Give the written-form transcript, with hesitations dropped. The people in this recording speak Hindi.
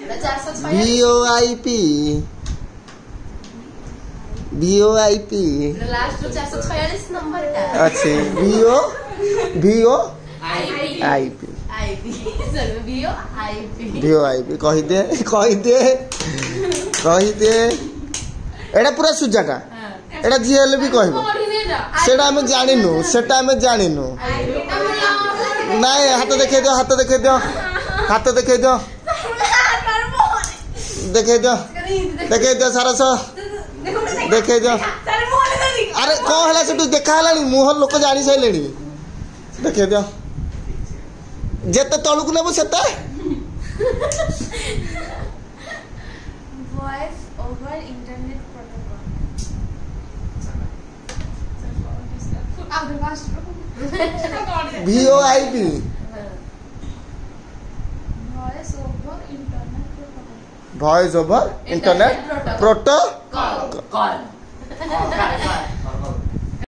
VOIP VOIP लास्ट 446 नंबर का अच्छे VOIP कही दे एटा पूरा सुजाटा एटा जी हेले भी कहबो सेटा हम जानिनु नाइ हाथ देखे दियो सारस देखे दियो अरे कौन है से देखा है मुह लोक जानी सारे देखे दियो जेते तलुक नेबो सेते voice over internet protocol VOIP voice over internet protocol